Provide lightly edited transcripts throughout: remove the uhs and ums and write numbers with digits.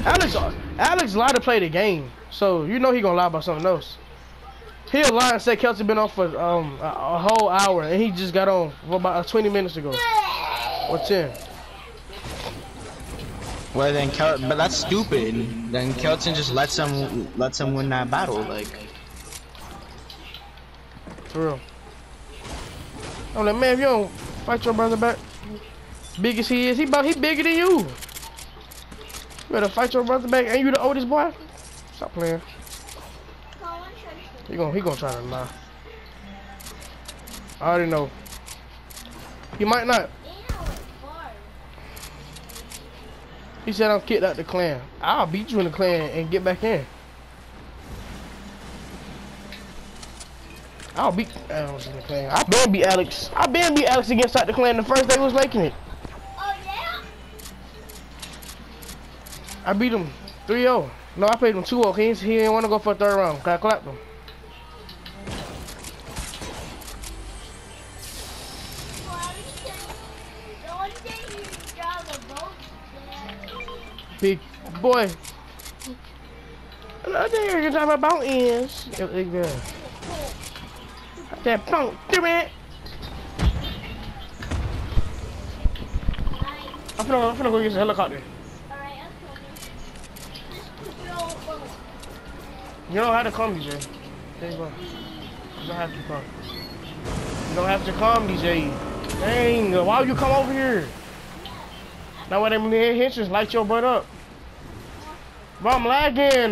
Alex, Alex lied to play the game, so you know he gonna lie about something else. He'll lie and say Kelton been on for a whole hour, and he just got on for about 20 minutes ago or 10. Well then, but that's stupid. Then Kelton just lets him win that battle, like. For real. I'm like, man, if you don't fight your brother back, big as he is, he bigger than you. You better fight your brother back. Ain't you the oldest boy? Stop playing. He gonna try to lie. I already know. He might not. He said I'm kicked out the clan. I'll beat you in the clan and get back in. I'll beat Alex in the clan. I been beat Alex. I been beat Alex against out the clan the first day he was making it. Oh yeah? I beat him 3-0. No, I played him 2-0. He didn't want to go for a third round. I clapped him. Big boy. Another thing you're talking about is that punk, do it. I'm finna go get the helicopter. You don't have to come, DJ. There you go. You don't have to come. You don't have to come, DJ. Dang, why would you come over here? Now when them hitches light your butt up. Bro, I'm lagging.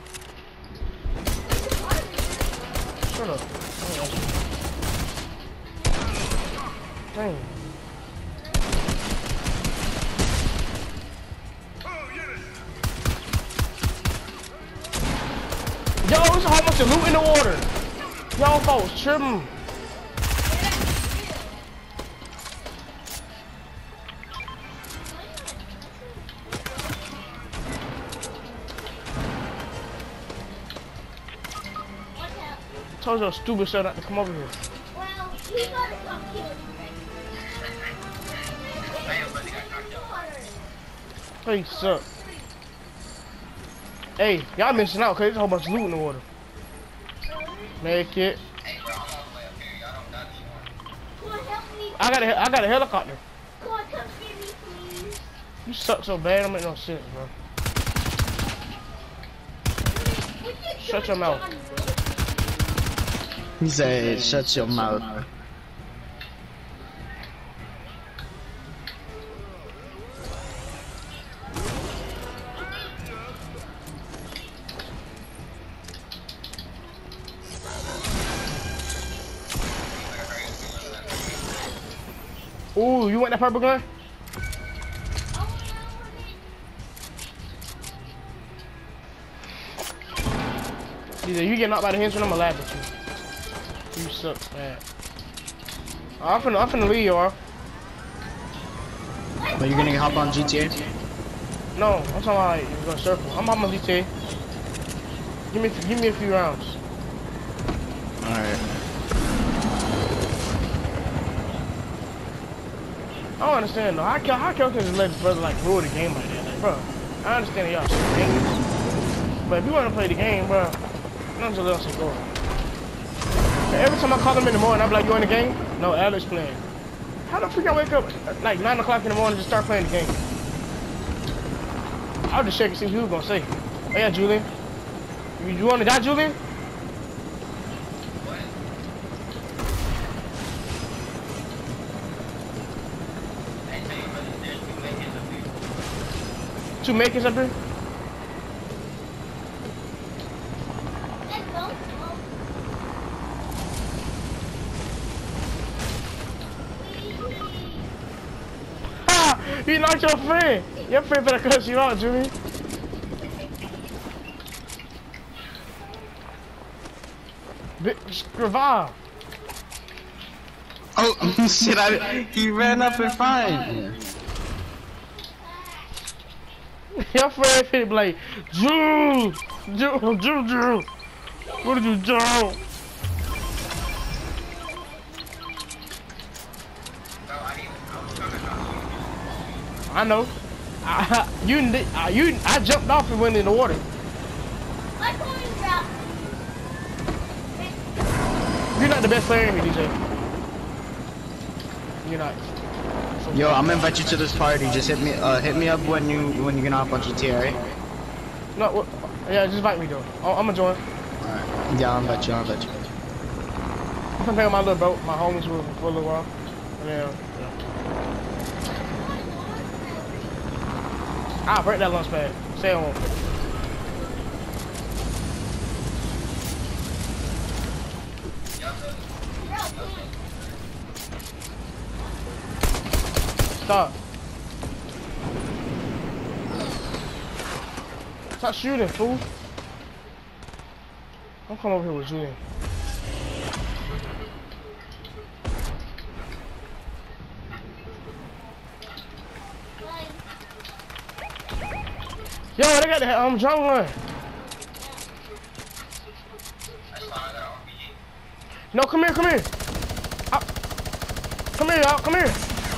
Shut up. Dang. Yo, there's a whole bunch of loot in the water. Y'all folks, tripping. Told your stupid shit not to come over here. Well, he gotta come kill you. Hey, suck. Hey, y'all missing out, cause there's a whole bunch of loot in the water. Make it. I got a helicopter. Come on, come get me, please. You suck so bad, don't make no sense, bro. Shut your mouth. He said, shut your mouth. Ooh, you want that purple gun? Either you get knocked by the hinge and I'ma laugh at you. You suck, man. I'm finna leave y'all. But you're gonna hop on GTA? No, I'm talking about like, you're gonna circle. I'm hopping on GTA. Give me a few rounds. Alright. I don't understand though. How can just let his brother like rule the game like that? Like, bro, I understand that y'all shit games, but if you wanna play the game, bro, don't just let us go. Every time I call him in the morning, I'm like, you in the game? No, Alex playing. How the freak I wake up at like 9 o'clock in the morning and just start playing the game? I'll just check and see what he was gonna say. Oh yeah, Julian. You wanna die, Julian? Two makers up here? You knocked your friend. Your friend better cuss you out, Jimmy. Revive. Oh shit! He ran up and fine. Your friend finna be like, Drew. What did you do? I know. I jumped off and went in the water. My phone dropped. You're not the best player in here, DJ. You're not. Yo, I'm gonna invite you to this party. Just hit me up when you get off on GTA, right? No, yeah, just invite me though. I'm gonna join. Alright. Yeah, I'll invite you. I'm gonna pick up my little boat, my homies for a little while. And then, I'll break that launch pad. Stay home. Stop. Stop shooting, fool. I'm coming over here with Julian. Yo, they got the drum gun. No, come here. Come here, y'all. Come here.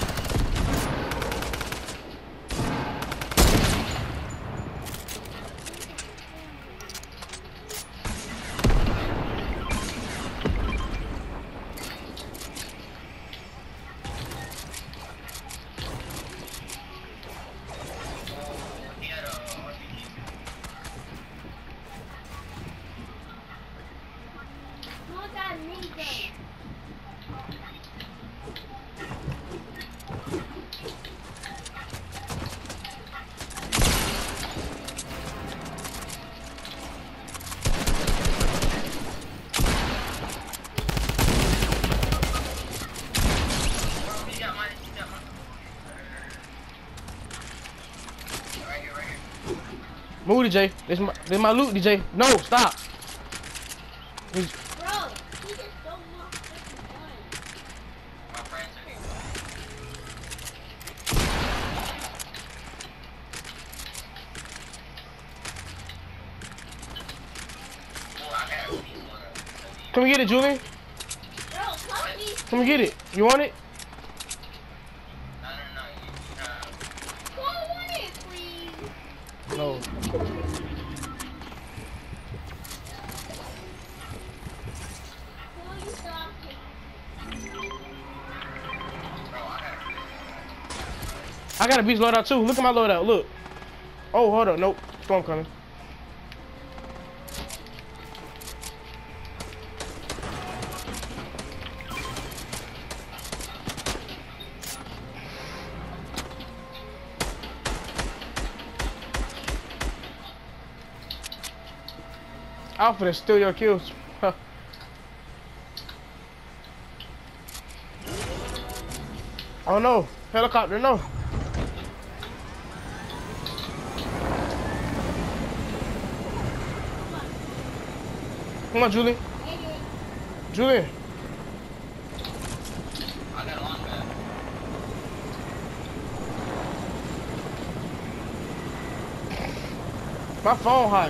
Move, DJ. This my loot, DJ. No, stop. Bro, he just don't want freaking gun. Come get it, Julian. Bro, Come get it. You want it? Go on it, please. No. I got a beast loadout too. Look at my loadout. Look. Oh, hold up. Nope. Storm coming. I'm finna steal your kills. Oh no. Helicopter, no. Come on, Julie. Julie. I got a launch pad. My phone hot.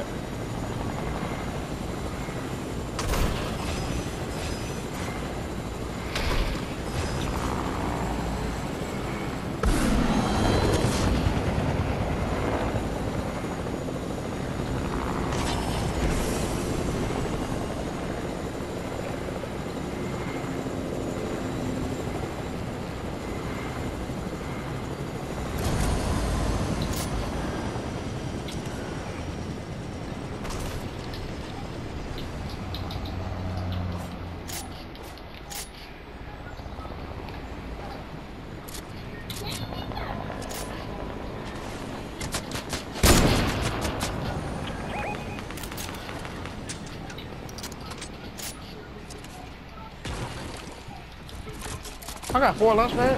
I got 4 lunch pads.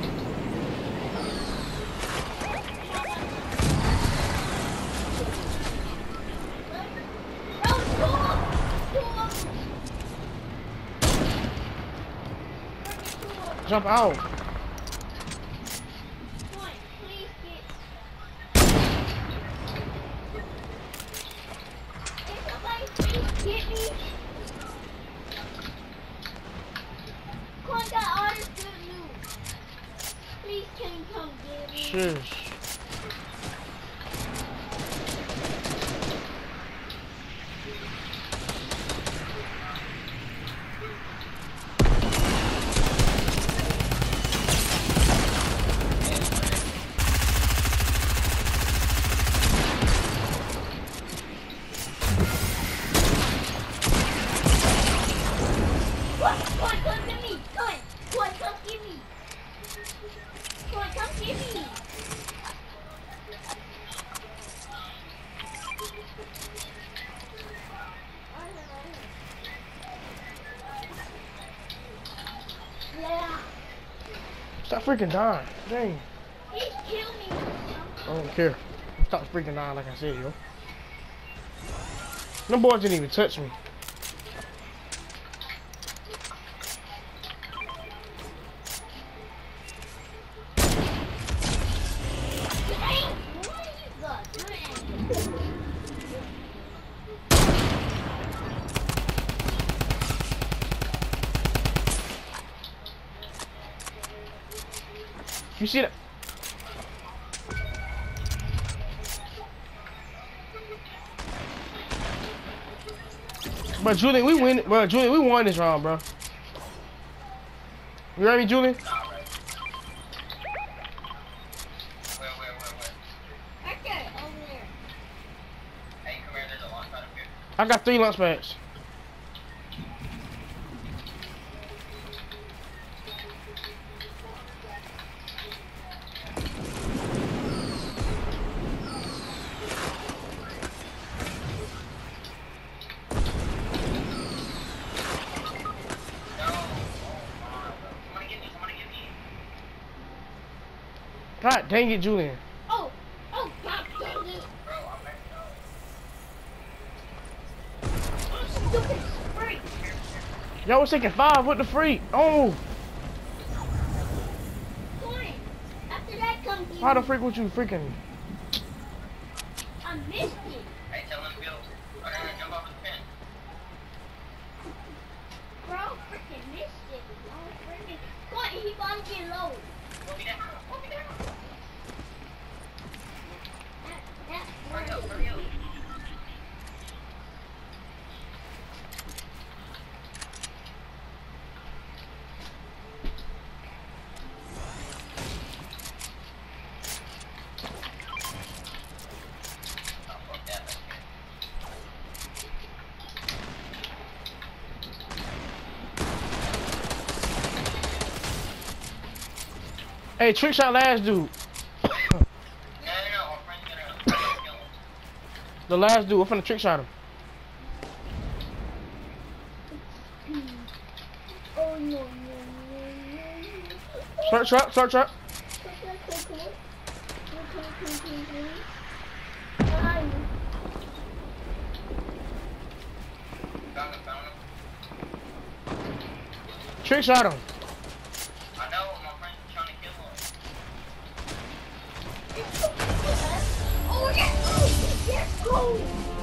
Jump out. Shush. freaking dying. Dang. He killed me. I don't care. Stop freaking dying like I said, yo. Them boys didn't even touch me. You see that? But Julian, we win. Bro, Julian, we won this round, bro. You ready, Julian? I got 3 lunch pads. God dang it, Julian. Oh, God dang it. Stupid freak. Y'all was taking 5 with the freak. Oh, Point. After that comes you. how the freak would you freaking? I missed it. Hey, tell him to build. I'm gonna jump off the fence. Bro, freaking missed it. Oh, freaking. Point, he about to get low. Put me down. Put me down. That's Hurry up, right. hurry up. Hey, trick shot last dude. No, our friend's gonna kill him. The last dude. I'm finna trick shot him. Oh, no. Start trap. Start trap. Found him. Trick shot him. I know, my friend's trying to kill him. Oh, yes! Yes, go!